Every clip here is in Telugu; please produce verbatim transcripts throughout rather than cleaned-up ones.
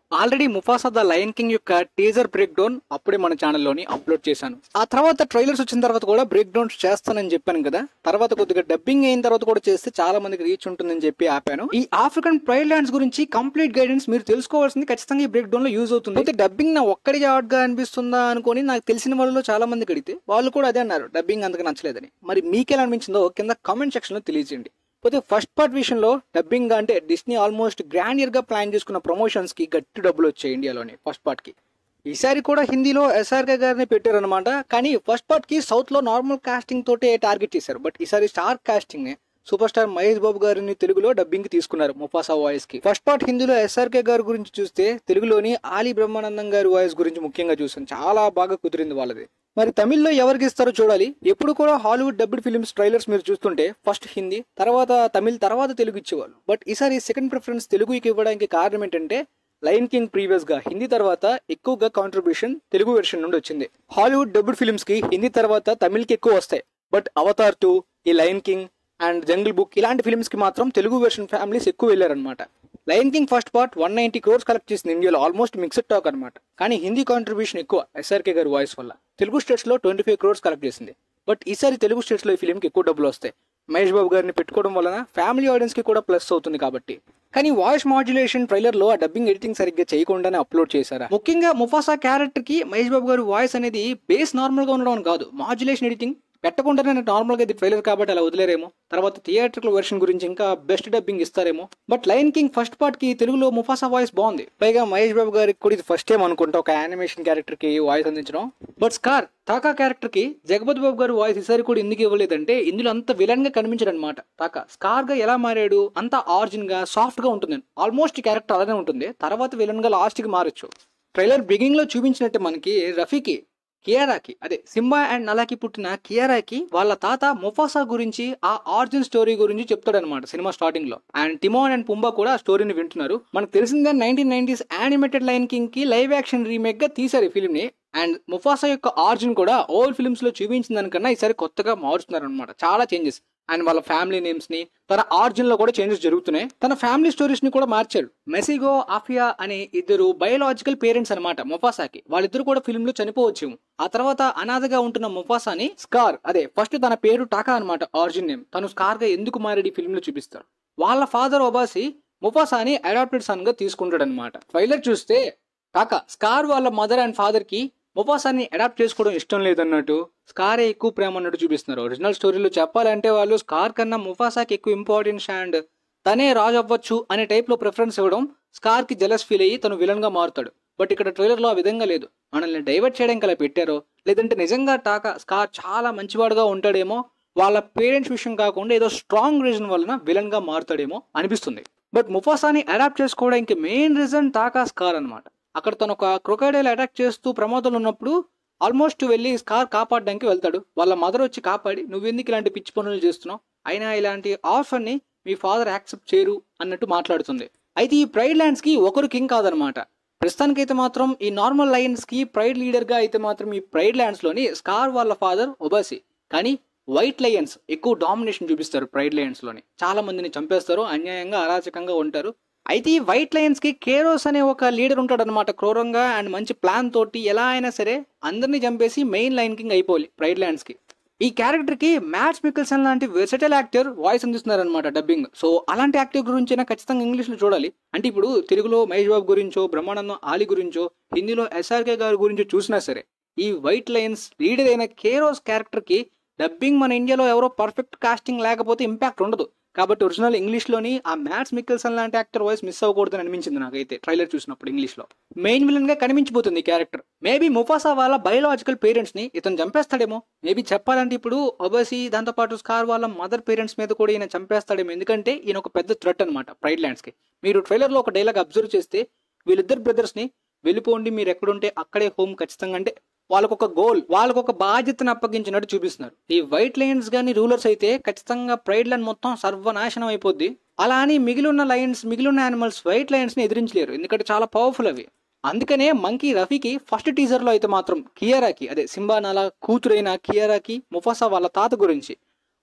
Already Mufasa the Lion King యొక్క టీజర్ బ్రేక్ డౌన్ అప్పుడే మన ఛానల్లోని అప్లోడ్ చేశాను. ఆ తర్వాత ట్రైలర్స్ వచ్చిన తర్వాత కూడా బ్రేక్ డౌన్స్ చేస్తానని చెప్పాను కదా. తర్వాత కొద్దిగా డబ్బింగ్ అయిన తర్వాత కూడా చేస్తే చాలా మందికి రీచ్ ఉంటుందని చెప్పి ఆపాను. ఈ ఆఫ్రికన్ ప్రైడ్ ల్యాండ్స్ గురించి కంప్లీట్ గైడెన్స్ మీరు తెలుసుకోవాల్సింది ఖచ్చితంగా ఈ బ్రేక్ డౌన్ లో యూజ్ అవుతుంది. అయితే డబ్బింగ్ నా ఒక్కడి గా అనిపిస్తుందా అనుకుని నాకు తెలిసిన వాళ్ళలో చాలా మందికి అడిగితే వాళ్ళు కూడా అదే అన్నారు, డబ్బింగ్ అంతగా నచ్చలేదని. మరి మీకెలా అనిపించిందో కింద కామెంట్ సెక్షన్ లో తెలియజేయండి. పోతే ఫస్ట్ పార్ట్ విషయంలో డబ్బింగ్ అంటే డిస్నీ ఆల్మోస్ట్ గ్రాండియర్ గా ప్లాన్ చేసుకున్న ప్రమోషన్స్ కి గట్టి డబ్బులు వచ్చాయి ఇండియాలోని ఫస్ట్ పార్ట్ కి. ఈసారి కూడా హిందీలో ఎస్ఆర్కే గారిని పెట్టారనమాట. కానీ ఫస్ట్ పార్ట్ కి సౌత్ లో నార్మల్ కాస్టింగ్ తోటే టార్గెట్ చేశారు. బట్ ఈసారి star casting super star Mahesh Babu గారిని తెలుగులో డబ్బింగ్ కి తీసుకున్నారు ముఫాసా వాయిస్ కి. ఫస్ట్ పార్ట్ హిందీలో ఎస్ఆర్కే గారి గురించి చూస్తే తెలుగులోని ఆలీ బ్రహ్మానందం గారి వాయిస్ గురించి ముఖ్యంగా చూసాను. చాలా బాగా కుదిరింది వాళ్ళది. మరి తమిళ్లో ఎవరికి ఇస్తారో చూడాలి. ఎప్పుడు కూడా హాలీవుడ్ డబ్బుడ్ ఫిల్మ్స్ ట్రైలర్స్ మీరు చూస్తుంటే ఫస్ట్ హిందీ, తర్వాత తమిళ్, తర్వాత తెలుగు ఇచ్చేవాళ్ళు. బట్ ఈసారి సెకండ్ ప్రిఫరెన్స్ తెలుగుకి ఇవ్వడానికి కారణం ఏంటంటే లయన్ కింగ్ ప్రీవియస్ గా హిందీ తర్వాత ఎక్కువగా కాంట్రిబ్యూషన్ తెలుగు వెర్షన్ నుండి వచ్చింది. హాలీవుడ్ డబ్బుడ్ ఫిల్మ్స్ కి హిందీ తర్వాత తమిళ్కి ఎక్కువ వస్తాయి. బట్ అవతార్ టూ, ఈ Lion King and Jungle Book ఇలాంటి ఫిల్మ్స్ కి మాత్రం తెలుగు వెర్షన్ ఫ్యామిలీస్ ఎక్కువ వెళ్ళారనమాట. Lion King first part one ninety crores collect చేసింది ఇండియాలో, ఆల్మోస్ట్ మిక్స్డ్ టాక్ అనమాట. కానీ హిందీ కాంట్రిబ్యూషన్ ఎక్కువ ఎస్ఆర్కే గారి వాయిస్ వల్ల. తెలుగు స్టేట్స్ లో ట్వంటీ ఫైవ్ క్రోర్స్ కలెక్ట్ చేసింది. బట్ ఈసారి తెలుగు స్టేట్స్ లో ఈ ఫిల్మ్ కి ఎక్కువ డబ్బులు వస్తాయి. మహేష్ బాబు గారిని పెట్టుకోవడం వలన ఫ్యామిలీ ఆడియన్స్ కి కూడా ప్లస్ అవుతుంది కాబట్టి. కానీ వాయిస్ మాడ్యులేషన్ ట్రైలర్ లో ఆ డబ్బింగ్ ఎడిటింగ్ సరిగ్గా చేయకుండానే అప్లోడ్ చేశారా. ముఖ్యంగా ముఫాసా క్యారెక్టర్ కి మహేష్ బాబు గారి వాయిస్ అనేది బేస్ నార్మల్ గా ఉండడం కాదు, మాడ్యులేషన్ ఎడిటింగ్ పెట్టకుండానే నార్మల్ గా ఇది ట్రైలర్ కాబట్టి అలా వదిలేరేమో. తర్వాత థియేట్రికల్ వెర్షన్ గురించి ఇంకా బెస్ట్ డబ్బింగ్ ఇస్తారేమో. But Lion King first part కి తెలుగులో ముఫాసా వాయిస్ బాగుంది. పైగా మహేష్ బాబు గారికి కూడా ఇది ఫస్ట్ టైం అనుకుంటా ఒక యానిమేషన్ క్యారెక్టర్ కి వాయిస్ అందించడం. బట్ స్కార్ తాకా క్యారెక్టర్ కి జగపతి బాబు గారు వాయిస్ ఈసారి కూడా ఎందుకు ఇవ్వలేదంటే ఇందులో అంత విలన్ గా కనిపించాడు అనమాట. తాకా స్కార్ గా ఎలా మారాడు, అంత ఆరిజిన్ గా సాఫ్ట్ గా ఉంటుంది. ఆల్మోస్ట్ క్యారెక్టర్ అలానే ఉంటుంది. తర్వాత విలన్ గా లాస్ట్ కి మారచ్చు. ట్రైలర్ బిగినింగ్ లో చూపించినట్టే మనకి రఫీకి కియారాకి అదే సింబా అండ్ నలాకి పుట్టిన కియారాకి వాళ్ళ తాత ముఫాసా గురించి ఆ ఆరిజిన్ స్టోరీ గురించి చెప్తాడనమాట సినిమా స్టార్టింగ్ లో. అండ్ టిమోన్ అండ్ పుంబా కూడా ఆ స్టోరీని వింటున్నారు. మనకు తెలిసిందే nineteen nineties animated Lion King కి లైవ్ యాక్షన్ రీమేక్ గా తీశారు ఈ ఫిల్మ్ ని. అండ్ ముఫాసా యొక్క ఆరిజిన్ కూడా ఓల్డ్ ఫిల్మ్స్ లో చూపించిన దానికన్నా ఈసారి కొత్తగా మారుస్తున్నారు అనమాట. చాలా చేంజెస్. అండ్ వాళ్ళ ఫ్యామిలీ నేమ్స్ ని, తన ఆరిజిన్ లో కూడా చేంజెస్ జరుగుతున్నాయి. తన ఫ్యామిలీ స్టోరీస్ ని కూడా మార్చాడు. మెసిగో, ఆఫియా అనే ఇద్దరు బయోలాజికల్ పేరెంట్స్ అనమాట ముఫాసాకి. వాళ్ళిద్దరు కూడా ఫిల్మ్ లో చనిపోవచ్చు. ఆ తర్వాత అనాథగా ఉంటున్న ముఫాసాని స్కార్ అదే ఫస్ట్ తన పేరు టాకా అనమాట ఆరిజిన్ నేమ్. తను స్కార్ గా ఎందుకు మారేది ఫిల్మ్ లో చూపిస్తారు. వాళ్ళ ఫాదర్ ఒబాసి ముఫాసాని అడాప్టెడ్ సన్ గా తీసుకుంటాడు అనమాట. ట్రైలర్ చూస్తే టాకా స్కార్ వాళ్ళ మదర్ అండ్ ఫాదర్ కి ముఫాసాని అడాప్ట్ చేసుకోవడం ఇష్టం లేదన్నట్టు, స్కారే ఎక్కువ ప్రేమ అన్నట్టు చూపిస్తున్నారు. ఒరిజినల్ స్టోరీలో చెప్పాలంటే వాళ్ళు స్కార్ కన్నా ముఫాసాకి ఎక్కువ ఇంపార్టెన్స్ అండ్ తనే రాజు అవ్వచ్చు అనే టైప్ లో ప్రిఫరెన్స్ ఇవ్వడం స్కార్ కి జెలస్ ఫీల్ అయ్యి తను విలన్ గా మారుతాడు. బట్ ఇక్కడ ట్రైలర్ లో ఆ విధంగా లేదు. మనల్ని డైవర్ట్ చేయడానికి అలా పెట్టారో లేదంటే నిజంగా టాకా స్కార్ చాలా మంచివాడుగా ఉంటాడేమో, వాళ్ళ పేరెంట్స్ విషయం కాకుండా ఏదో స్ట్రాంగ్ రీజన్ వలన విలన్ గా మారుతాడేమో అనిపిస్తుంది. బట్ ముఫాసాని అడాప్ట్ చేసుకోవడానికి మెయిన్ రీజన్ టాకా స్కార్ అనమాట. అక్కడ తను ఒక క్రొకైడైల్ అటాక్ చేస్తూ ప్రమాదంలో ఉన్నప్పుడు ఆల్మోస్ట్ వెళ్ళి స్కార్ కాపాడడానికి వెళ్తాడు. వాళ్ళ మదర్ వచ్చి కాపాడి నువ్వెందుకు ఇలాంటి పిచ్చి పనులు చేస్తున్నావు, అయినా ఇలాంటి ఆఫర్ ని మీ ఫాదర్ యాక్సెప్ట్ చేయరు అన్నట్టు మాట్లాడుతుంది. అయితే ఈ ప్రైడ్ ల్యాండ్స్ కి ఒకరు కింగ్ కాదనమాట. ప్రస్తుతానికైతే మాత్రం ఈ నార్మల్ లయన్స్ కి ప్రైడ్ లీడర్ గా అయితే మాత్రం ఈ ప్రైడ్ ల్యాండ్స్ లోని స్కార్ వాళ్ళ ఫాదర్ ఒబాసి. కానీ వైట్ లయన్స్ ఎక్కువ డామినేషన్ చూపిస్తారు. ప్రైడ్ లయన్స్ లోని చాలా మందిని చంపేస్తారు, అన్యాయంగా అరాచకంగా ఉంటారు. అయితే ఈ వైట్ లయన్స్ కి కేరోస్ అనే ఒక లీడర్ ఉంటాడు అనమాట. క్రూరంగా అండ్ మంచి ప్లాన్ తోటి ఎలా అయినా సరే అందరినీ చంపేసి మెయిన్ లయన్ కింగ్ అయిపోవాలి ప్రైడ్ ల్యాండ్స్ కి. ఈ క్యారెక్టర్ కి మ్యాట్స్ మికెల్సన్ లాంటి వెర్సటైల్ యాక్టర్ వాయిస్ అందిస్తున్నారు అనమాట డబ్బింగ్. సో అలాంటి యాక్టర్ గురించి ఖచ్చితంగా ఇంగ్లీష్ లో చూడాలి. అంటే ఇప్పుడు తెలుగులో మహేష్ బాబు గురించో, బ్రహ్మానందం ఆలీ గురించో, హిందీలో ఎస్ఆర్కే గారి గురించో చూసినా సరే ఈ వైట్ లయన్స్ లీడర్ అయిన కేరోస్ క్యారెక్టర్ కి డబ్బింగ్ మన ఇండియాలో ఎవరో పర్ఫెక్ట్ కాస్టింగ్ లేకపోతే ఇంపాక్ట్ ఉండదు. కాబట్టి ఒరిజినల్ ఇంగ్లీష్ లోని ఆ మ్యాట్స్ మికెల్సన్ లాంటి యాక్టర్ వాయిస్ మిస్ అవ్వకూడదని అనిపించింది నాకైతే ట్రైలర్ చూసినప్పుడు. ఇంగ్లీష్ లో మెయిన్ విలన్ గా కనిపించిపోతుంది ఈ క్యారెక్టర్. మేబీ ముఫాసా వాళ్ళ బయోలాజికల్ పేరెంట్స్ ని ఇతను చంపేస్తాడేమో. మేబీ చెప్పాలంటే ఇప్పుడు ఒబసి దాంతో పాటు స్కార్ వాళ్ళ మదర్ పేరెంట్స్ మీద కూడా ఈయన చంపేస్తాడేమో. ఎందుకంటే ఈయన ఒక పెద్ద థ్రెట్ అనమాట ప్రైడ్ ల్యాండ్స్ కి. మీరు ట్రైలర్ లో ఒక డైలాగ్ అబ్జర్వ్ చేస్తే వీళ్ళిద్దరు బ్రదర్స్ ని వెళ్ళిపోండి మీరు ఎక్కడుంటే అక్కడే హోమ్ ఖచ్చితంగా, అంటే వాళ్ళకొక గోల్, వాళ్ళకొక బాధ్యతను అప్పగించినట్టు చూపిస్తున్నారు. ఈ వైట్ లయన్స్ గాని రూలర్స్ అయితే ఖచ్చితంగా ప్రైడ్ ల్యాండ్ మొత్తం సర్వనాశనం అయిపోద్ది. అలా అని మిగిలిన లయన్స్ మిగిలిన యానిమల్స్ వైట్ లయన్స్ ని ఎదిరించలేరు, ఎందుకంటే చాలా పవర్ఫుల్ అవి. అందుకనే మంకీ రఫీకి ఫస్ట్ టీజర్ లో అయితే మాత్రం కియారాకి అదే సింబా నాలా కూతురైన కియారాకి ముఫాసా వాళ్ళ తాత గురించి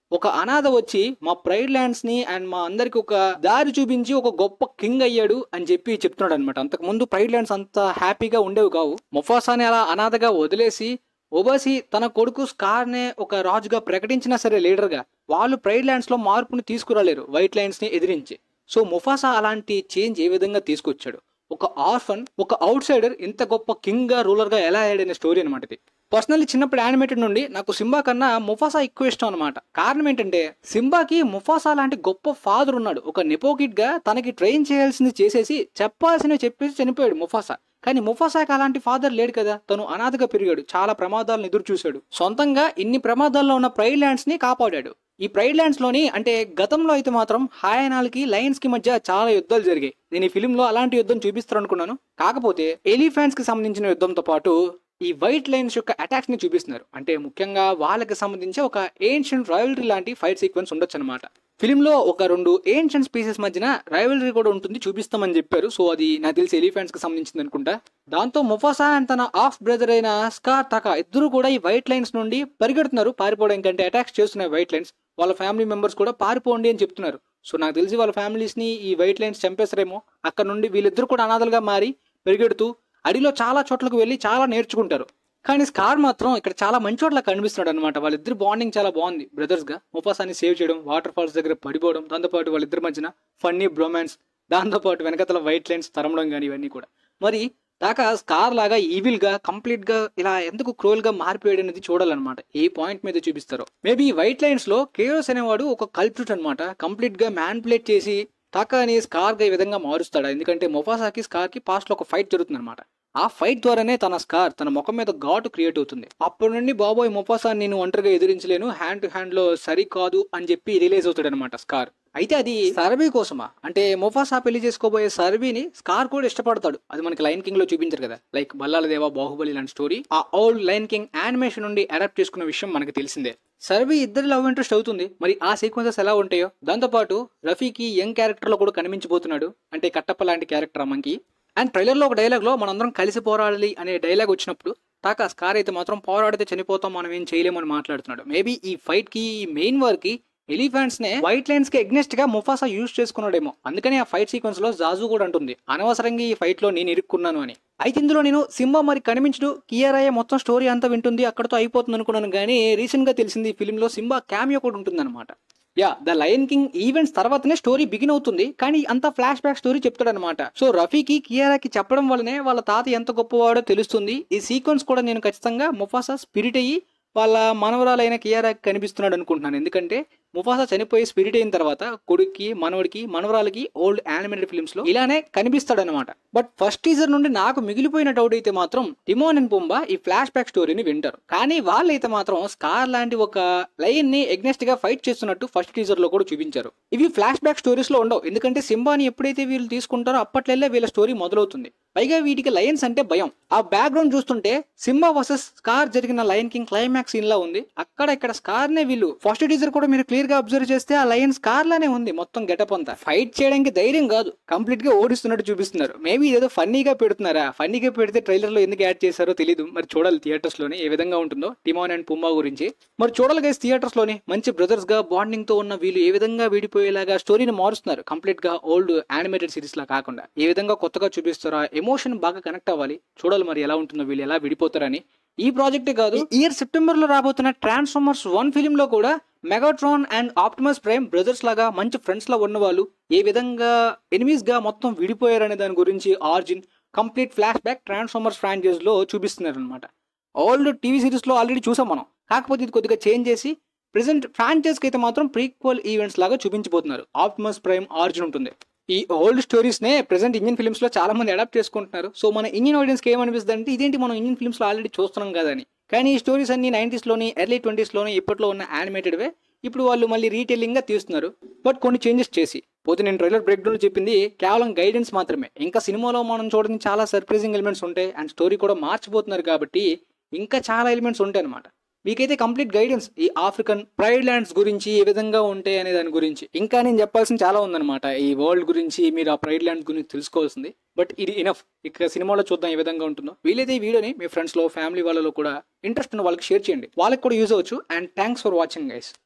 ఒక అనాథ వచ్చి మా ప్రైడ్ ల్యాండ్స్ ని అండ్ మా అందరికి ఒక దారి చూపించి ఒక గొప్ప కింగ్ అయ్యాడు అని చెప్పి చెప్తున్నాడు అనమాట. అంతకు ముందు ప్రైడ్ ల్యాండ్స్ అంత హ్యాపీగా ఉండేవి కావు. ముఫాసాని అలా అనాథగా వదిలేసి ఓబాసి తన కొడుకు స్కార్ నే ఒక రాజుగా ప్రకటించినా సరే లీడర్ గా వాళ్ళు ప్రైడ్ ల్యాండ్స్ లో మార్పుని తీసుకురాలేరు వైట్ లైన్స్ ని ఎదిరించి. సో ముఫాసా అలాంటి చేంజ్ ఏ విధంగా తీసుకొచ్చాడు, ఒక ఆర్ఫన్ ఒక అవుట్ సైడర్ ఇంత గొప్ప కింగ్ గా రూలర్ గా ఎలా అయ్యాడనే స్టోరీ అనమాట ఇది. పర్సనల్లీ చిన్నప్పుడు యానిమేటెడ్ నుండి నాకు సింబా కన్నా ముఫాసా ఎక్కువ ఇష్టం అనమాట. కారణం ఏంటంటే సింబాకి ముఫాసా లాంటి గొప్ప ఫాదర్ ఉన్నాడు. ఒక నెపోకిడ్ గా తనకి ట్రైన్ చేయాల్సింది చేసేసి చెప్పాల్సినవి చెప్పేసి చనిపోయాడు ముఫాసా. కానీ ముఫాసాకి అలాంటి ఫాదర్ లేడు కదా, తను అనాథగా పెరిగాడు, చాలా ప్రమాదాలను ఎదురు చూశాడు, సొంతంగా ఇన్ని ప్రమాదాల్లో ఉన్న ప్రైడ్ ల్యాండ్స్ ని కాపాడాడు. ఈ ప్రైడ్ ల్యాండ్స్ లోని అంటే గతంలో అయితే మాత్రం హయనాలకి లయన్స్ కి మధ్య చాలా యుద్ధాలు జరిగాయి. నేను ఈ ఫిల్మ్ లో అలాంటి యుద్ధం చూపిస్తారు అనుకున్నాను. కాకపోతే ఎలిఫెంట్స్ కి సంబంధించిన యుద్ధంతో పాటు ఈ వైట్ లైన్స్ యొక్క అటాక్స్ ని చూపిస్తున్నారు. అంటే ముఖ్యంగా వాళ్ళకి సంబంధించి ఒక ఏన్షియంట్ రైవల్రీ లాంటి ఫైట్ సీక్వెన్స్ ఉండొచ్చు అనమాట. ఫిల్మ్ లో ఒక రెండు ఏన్షియంట్ స్పీసెస్ మధ్యన రైవల్రీ కూడా ఉంటుంది, చూపిస్తామని చెప్పారు. సో అది నాకు తెలిసి ఎలిఫెంట్స్ కి సంబంధించింది అనుకుంటా. దాంతో ముఫాసా అండ్ తన ఆఫ్ బ్రదర్ అయిన స్కార్ తాకా ఇద్దరు కూడా ఈ వైట్ లైన్స్ నుండి పరిగెడుతున్నారు పారిపోవడం కంటే. అటాక్స్ చేస్తున్నాయి వైట్ లైన్స్. వాళ్ళ ఫ్యామిలీ మెంబర్స్ కూడా పారిపోండి అని చెప్తున్నారు. సో నాకు తెలిసి వాళ్ళ ఫ్యామిలీస్ ని ఈ వైట్ లైన్స్ చంపేస్తారేమో. అక్కడ నుండి వీళ్ళిద్దరు కూడా అనాథలుగా మారి పరిగెడుతూ అడిలో చాలా చోట్లకు వెళ్ళి చాలా నేర్చుకుంటారు. కానీ స్కార్ మాత్రం ఇక్కడ చాలా మంచి చోట్ల కనిపిస్తున్నాడు అనమాట. వాళ్ళిద్దరు బాండింగ్ చాలా బాగుంది బ్రదర్స్ గా. ముఫాసాని సేవ్ చేయడం, వాటర్ ఫాల్స్ దగ్గర పడిపోవడం, దాంతోపాటు వాళ్ళిద్దరి మధ్యన ఫన్నీ బ్రొమాన్స్, దాంతోపాటు వెనకతల వైట్ లైన్స్ తరమడం కానీ ఇవన్నీ కూడా. మరి దాకా స్కార్ లాగా ఈవిల్ గా కంప్లీట్ గా ఇలా ఎందుకు క్రోల్ గా మారిపోయాడు అనేది చూడాలన్నమాట. ఏ పాయింట్ మీద చూపిస్తారో. మేబీ వైట్ లైన్స్ లో కేయోస్ అనేవాడు ఒక కల్ప్రిట్ అనమాట. కంప్లీట్ గా మ్యాన్పులేట్ చేసి తాకాని స్కార్ గా ఈ విధంగా మారుస్తాడు. ఎందుకంటే ముఫాసాకి స్కార్ కి పాస్ట్ లో ఒక ఫైట్ జరుగుతుంది అనమాట. ఆ ఫైట్ ద్వారానే తన స్కార్ తన ముఖం మీద ఘాటు క్రియేట్ అవుతుంది. అప్పటి నుండి బాబోయ్ ముఫాసాని నేను ఒంటరిగా ఎదిరించలేను, హ్యాండ్ టు హ్యాండ్ లో సరికాదు అని చెప్పి రిలీజ్ అవుతాడు అనమాట స్కార్. అయితే అది సర్వీ కోసమా అంటే ముఫాసా పెళ్లి చేసుకోబోయే సర్వీని స్కార్ కూడా ఇష్టపడతాడు. అది మనకి లైన్ కింగ్ లో చూపించారు కదా, లైక్ బల్లాల దేవా, బాహుబలి లాంటి స్టోరీ ఆ ఓల్డ్ లైన్ కింగ్ యానిమేషన్ నుండి అడాప్ట్ చేసుకున్న విషయం మనకి తెలిసిందే. సర్వీ ఇద్దరి లవ్ ఇంట్రెస్ట్ అవుతుంది. మరి ఆ సీక్వెన్సెస్ ఎలా ఉంటాయో. దాంతోపాటు రఫీకి యంగ్ క్యారెక్టర్ లో కూడా కనిపించబోతున్నాడు, అంటే కట్టప్ప లాంటి క్యారెక్టర్ అమ్మకి. అండ్ ట్రైలర్ లో ఒక డైలాగ్ లో మనందరం కలిసి పోరాడాలి అనే డైలాగ్ వచ్చినప్పుడు తాకా స్కార్ అయితే మాత్రం పోరాడితే చనిపోతాం, మనం ఏం చేయలేమని మాట్లాడుతున్నాడు. మేబీ ఈ ఫైట్ కి ఈ మెయిన్ వర్క్ కి ఎలిఫెంట్స్ నే వైట్ లైన్స్ కి ఎగ్నెస్ట్ గా ముఫాసా యూజ్ చేసుకున్నాడేమో. అందుకని ఆ ఫైట్ సీక్వెన్స్ లో జాజు కూడా అంటుంది అనవసరంగా ఈ ఫైట్ లో నేను ఇరుక్కున్నాను అని. అయితే ఇందులో నేను సింబా మరి కనిపించడు, కియారాయే మొత్తం స్టోరీ అంతా వింటుంది, అక్కడతో అయిపోతుంది అనుకున్నాను. కానీ రీసెంట్ గా తెలిసింది ఈ ఫిల్మ్ లో సింబా క్యామియో కూడా ఉంటుంది అనమాట. Yeah the Lion King events తర్వాతనే స్టోరీ బిగిన్ అవుతుంది, కానీ అంతా ఫ్లాష్ బ్యాక్ స్టోరీ చెప్తాడు అనమాట. సో రఫీకి కియారాకి చెప్పడం వల్లనే వాళ్ళ తాత ఎంత గొప్పవాడో తెలుస్తుంది. ఈ సీక్వెన్స్ కూడా నేను ఖచ్చితంగా ముఫాసా స్పిరిట్ అయ్యి వాళ్ళ మనవరాలైన కియారాకి కనిపిస్తున్నాడు అనుకుంటున్నాను. ఎందుకంటే ముఫాసా చనిపోయి స్పిరిట్ అయిన తర్వాత కొడుక్కి, మనవడికి, మనవరాలకి ఓల్డ్ యానిమేటెడ్ ఫిల్మ్స్ లో ఇలానే కనిపిస్తాడు అనమాట. బట్ ఫస్ట్ టీజర్ నుండి నాకు మిగిలిపోయిన డౌట్ అయితే మాత్రం టిమోన్ అండ్ పుంబా ఈ ఫ్లాష్ బ్యాక్ స్టోరీని వింటారు. కానీ వాళ్ళైతే మాత్రం స్కార్ లాంటి ఒక లయన్ ని ఎగ్నెస్ట్ గా ఫైట్ చేస్తున్నట్టు ఫస్ట్ టీజర్ లో కూడా చూపించారు. ఇవి ఫ్లాష్ బ్యాక్ స్టోరీస్ లో ఉండవు, ఎందుకంటే సింబాని ఎప్పుడైతే వీళ్ళు తీసుకుంటారో అప్పట్లే వీళ్ళ స్టోరీ మొదలవుతుంది. పైగా వీటికి లయన్స్ అంటే భయం. ఆ బ్యాక్గ్రౌండ్ చూస్తుంటే సింబా వర్సెస్ స్కార్ జరిగిన లయన్ కింగ్ క్లైమాక్స్ సీన్ లా ఉంది. అక్కడ ఇక్కడ స్కార్ నే వీళ్ళు ఫస్ట్ టీజర్ కూడా మీరు క్లియర్ గా అబ్జర్వ్ చేస్తే ఆ లయన్ స్కార్ లానే ఉంది మొత్తం గెటప్ అంతా. ఫైట్ చేయడానికి ధైర్యం కాదు, కంప్లీట్ గా ఓడిస్తున్నట్టు చూపిస్తున్నారు. మేబీ ఏదో ఫన్నీగా పెడుతున్నారా, ఫన్నీగా పెడితే ట్రైలర్ లో ఎందుకు యాడ్ చేశారో తెలియదు. మరి చూడాలి థియేటర్స్ లోనే ఏ విధంగా ఉంటుందో టిమోన్ అండ్ పుంబా గురించి. మరి చూడాలి గైస్ థియేటర్స్ లోనే మంచి బ్రదర్స్ గా బాండింగ్ తో ఉన్న వీళ్ళు ఏ విధంగా విడిపోయేలాగా స్టోరీని మారుస్తున్నారు. కంప్లీట్ గా ఓల్డ్ యానిమేటెడ్ సిరీస్ లా కాకుండా ఏ విధంగా కొత్తగా చూపిస్తారో, ఎమోషన్ బాగా కనెక్ట్ అవ్వాలి. చూడాలి మరి ఎలా ఉంటుందో, వీళ్ళు ఎలా విడిపోతారని. ఈ ప్రాజెక్టే కాదు, ఇయర్ సెప్టెంబర్ లో రాబోతున్న ట్రాన్స్ఫార్మర్స్ వన్ ఫిలిం లో కూడా Megatron and Optimus Prime brothers లాగా మంచి ఫ్రెండ్స్ లా ఉన్న వాళ్ళు ఏ విధంగా ఎనిమీస్ గా మొత్తం విడిపోయారనే దాని గురించి origin complete flashback Transformers franchise లో చూపిస్తున్నారు అనమాట. ఓల్డ్ టీవీ సిరీస్ లో ఆల్రెడీ చూసాం మనం, కాకపోతే ఇది కొద్దిగా చేంజ్ చేసి ప్రెసెంట్ ఫ్రాంచైజ్ కి అయితే మాత్రం ప్రీక్వల్ ఈవెంట్స్ లాగా చూపించబోతున్నారు. ఆప్టిమస్ ప్రైమ్ ఆర్జిన్ ఉంటుంది. ఈ ఓల్డ్ స్టోరీస్ నే ప్రెసెంట్ ఇండియన్ ఫిల్మ్స్ లో చాలా మంది అడాప్ట్ చేసుకుంటున్నారు. సో మన ఇండియన్ ఆడియన్స్ కి ఏమనిపిస్తుంది అంటే ఇదేంటి మనం ఇండియన్ ఫిల్మ్స్ లో ఆల్రెడీ చూస్తున్నాం కదా అని. కానీ ఈ స్టోరీస్ అన్ని నైన్టీస్ లోని ఎర్లీ ట్వంటీస్ లోని ఇప్పట్లో ఉన్న యానిమేటెడ్ వే ఇప్పుడు వాళ్ళు మళ్ళీ రీటెల్లింగ్ గా తీస్తున్నారు, బట్ కొన్ని చేంజెస్ చేసి. పోతే నేను ట్రైలర్ బ్రేక్ డౌన్ చెప్పింది కేవలం గైడెన్స్ మాత్రమే. ఇంకా సినిమాలో మనం చూడని చాలా సర్ప్రైజింగ్ ఎలిమెంట్స్ ఉంటాయి అండ్ స్టోరీ కూడా మార్చిపోతున్నారు కాబట్టి ఇంకా చాలా ఎలిమెంట్స్ ఉంటాయి అనమాట. మీకైతే కంప్లీట్ గైడెన్స్ ఈ ఆఫ్రికన్ ప్రైడ్ ల్యాండ్స్ గురించి ఏ విధంగా ఉంటాయి అనే దాని గురించి. ఇంకా నేను చెప్పాల్సిన చాలా ఉందన్నమాట ఈ వరల్డ్ గురించి, మీరు ఆ ప్రైడ్ ల్యాండ్స్ గురించి తెలుసుకోవాల్సింది. బట్ ఇది ఇనఫ్. ఇక సినిమాలో చూద్దాం ఏ విధంగా ఉంటుందో. వీలైతే ఈ వీడియోని మీ ఫ్రెండ్స్ లో, ఫ్యామిలీ వాళ్ళలో కూడా ఇంట్రెస్ట్ ఉన్న వాళ్ళకి షేర్ చేయండి, వాళ్ళకి కూడా యూజ్ అవ్వచ్చు. And thanks for watching guys.